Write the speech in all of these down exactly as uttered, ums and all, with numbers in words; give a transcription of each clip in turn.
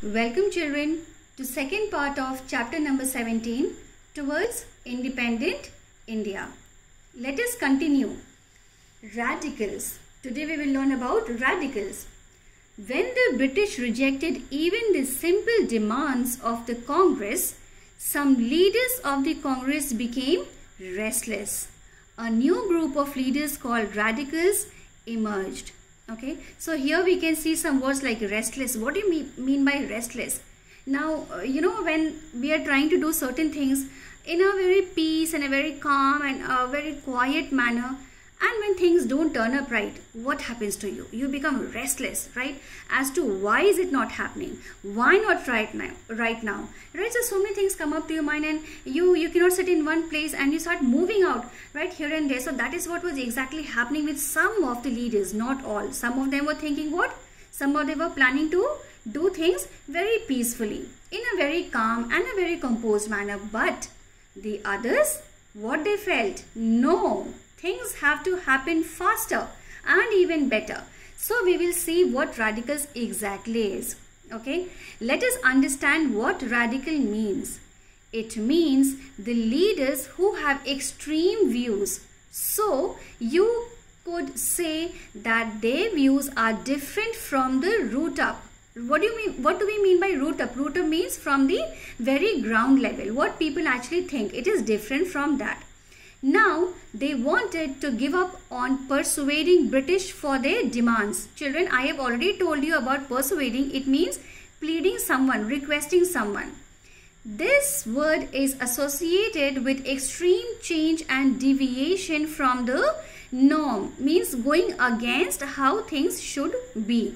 Welcome children to second part of chapter number seventeen, Towards Independent India. Let us continue. Radicals. Today we will learn about radicals. When the British rejected even the simple demands of the Congress, some leaders of the Congress became restless. A new group of leaders called radicals emerged. Okay, so here we can see some words like restless. What do you mean, mean by restless? Now, uh, you know, when we are trying to do certain things in a very peace and a very calm and a very quiet manner, and when things don't turn up right, what happens to you? You become restless, right? As to why is it not happening? Why not right now? Right now, right? So, so many things come up to your mind, and you you cannot sit in one place, and you start moving out, right, here and there. So that is what was exactly happening with some of the leaders, not all. Some of them were thinking what? Some of them were planning to do things very peacefully, in a very calm and a very composed manner. But the others, what they felt? No. Things have to happen faster and even better. So we will see what radicals exactly is. Okay, let us understand what radical means. It means the leaders who have extreme views. So you could say that their views are different from the root up. What do you mean? What do we mean by root up? Root up means from the very ground level. What people actually think. It is different from that. Now, they wanted to give up on persuading British for their demands. Children, I have already told you about persuading. It means pleading someone, requesting someone. This word is associated with extreme change and deviation from the norm. Means going against how things should be.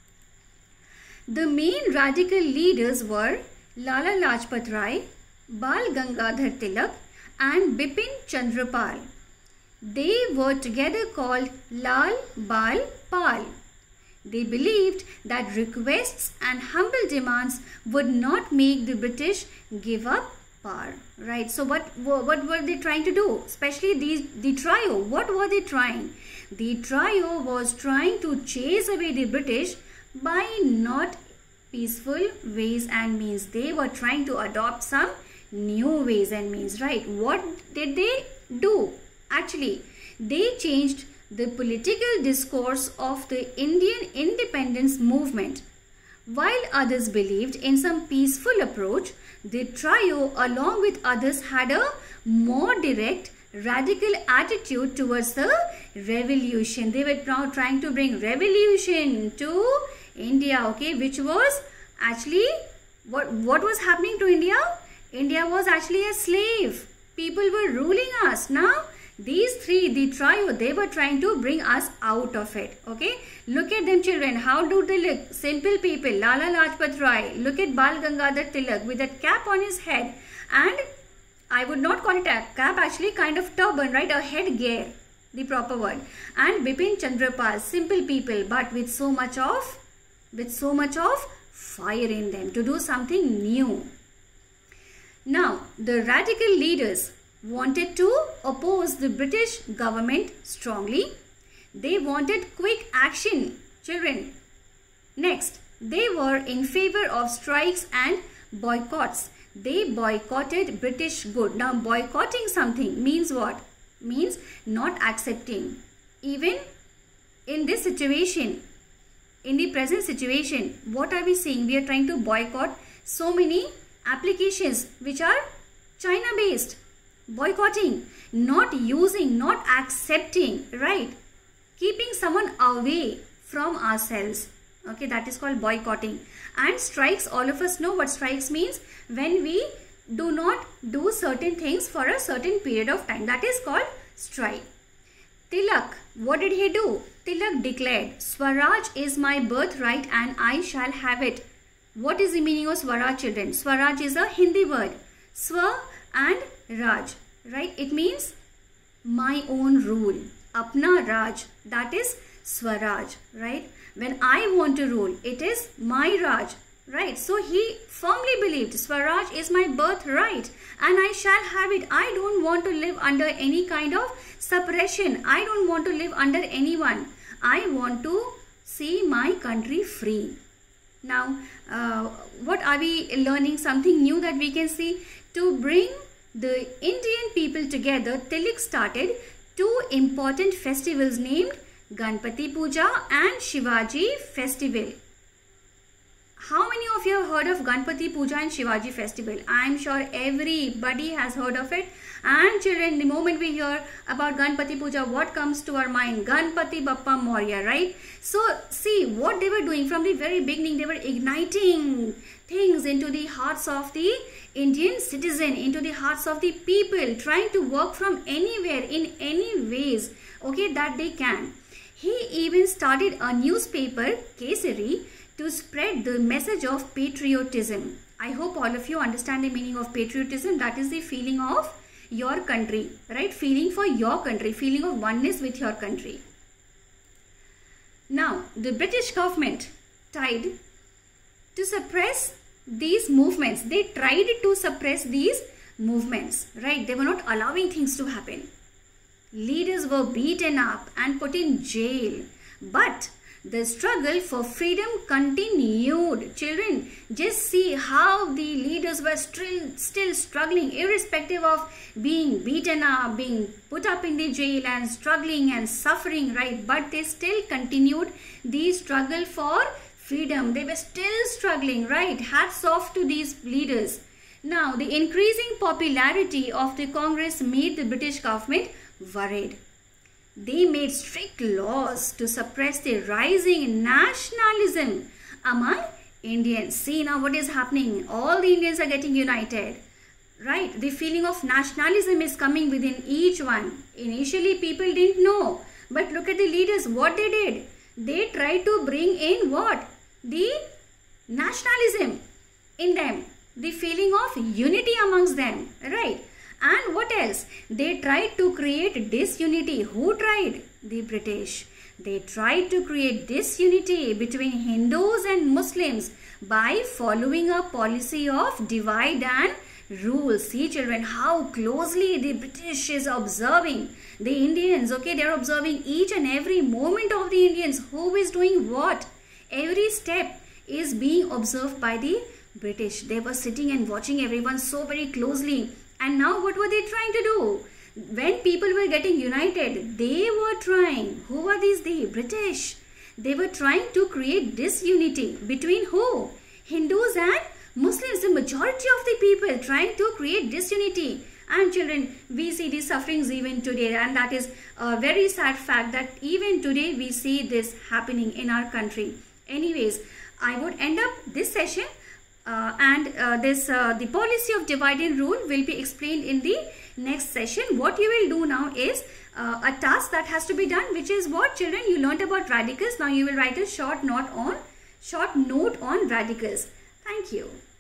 The main radical leaders were Lala Lajpat Rai, Bal Gangadhar Tilak, and Bipin Chandra Pal. They were together called Lal Bal Pal. They believed that requests and humble demands would not make the British give up power. Right? So what, what were they trying to do? Especially these, the trio. What were they trying? The trio was trying to chase away the British by not peaceful ways and means. They were trying to adopt some new ways and means, right? What did they do? Actually, they changed the political discourse of the Indian independence movement. While others believed in some peaceful approach, the trio along with others had a more direct, radical attitude towards the revolution. They were now trying to bring revolution to India, okay, which was actually, what, what was happening to India? India was actually a slave. People were ruling us. Now, these three, the trio, they were trying to bring us out of it. Okay. Look at them, children. How do they look? Simple people. Lala Lajpat Rai. Look at Bal Gangadhar Tilak with that cap on his head. And I would not call it a cap, actually kind of turban, right? A headgear, the proper word. And Bipin Chandra Pal. Simple people, but with so much of, with so much of fire in them to do something new. Now, the radical leaders wanted to oppose the British government strongly. They wanted quick action, children. Next, they were in favor of strikes and boycotts. They boycotted British goods. Now, boycotting something means what? Means not accepting. Even in this situation, in the present situation, what are we seeing? We are trying to boycott so many applications which are China based. Boycotting, not using, not accepting, right? Keeping someone away from ourselves. Okay, that is called boycotting. And strikes, all of us know what strikes means. When we do not do certain things for a certain period of time. That is called strike. Tilak, what did he do? Tilak declared, Swaraj is my birthright and I shall have it. What is the meaning of Swaraj, children? Swaraj is a Hindi word. Swa and Raj, right? It means my own rule. Apna Raj, that is Swaraj, right? When I want to rule, it is my Raj, right? So he firmly believed Swaraj is my birthright and I shall have it. I don't want to live under any kind of suppression. I don't want to live under anyone. I want to see my country free. Now, uh, what are we learning? Something new that we can see. To bring the Indian people together, Tilak started two important festivals named Ganpati Puja and Shivaji Festival. How many of you have heard of Ganpati Puja and Shivaji Festival? I am sure everybody has heard of it. And children, the moment we hear about Ganpati Puja, what comes to our mind? Ganpati Bappa Moria, right? So, see what they were doing from the very beginning. They were igniting things into the hearts of the Indian citizen, into the hearts of the people, trying to work from anywhere, in any ways, okay, that they can. He even started a newspaper, Kesari, to spread the message of patriotism. I hope all of you understand the meaning of patriotism. That is the feeling of your country, right? Feeling for your country, feeling of oneness with your country. Now, the British government tried to suppress these movements. They tried to suppress these movements, right? They were not allowing things to happen. Leaders were beaten up and put in jail. But the struggle for freedom continued. Children, just see how the leaders were still, still struggling, irrespective of being beaten up, being put up in the jail and struggling and suffering, right? But they still continued the struggle for freedom. They were still struggling, right? Hats off to these leaders. Now, the increasing popularity of the Congress made the British government worried. They made strict laws to suppress the rising nationalism among Indians. See now what is happening. All the Indians are getting united, right? The feeling of nationalism is coming within each one. Initially, people didn't know. But look at the leaders, what they did. They tried to bring in what? The nationalism in them. The feeling of unity amongst them, right? And what else? They tried to create disunity. Who tried? The British. They tried to create disunity between Hindus and Muslims by following a policy of divide and rule. See children, how closely the British is observing the Indians. Okay, they are observing each and every moment of the Indians. Who is doing what? Every step is being observed by the British. They were sitting and watching everyone so very closely. And now what were they trying to do? When people were getting united, they were trying. Who were these? The British. They were trying to create disunity between who? Hindus and Muslims. The majority of the people trying to create disunity. And children, we see these sufferings even today. And that is a very sad fact that even today we see this happening in our country. Anyways, I would end up this session. Uh, and uh, this uh, the policy of divide and rule will be explained in the next session. What you will do now is uh, a task that has to be done, which is what children you learnt about radicals. Now you will write a short note on short note on radicals. Thank you.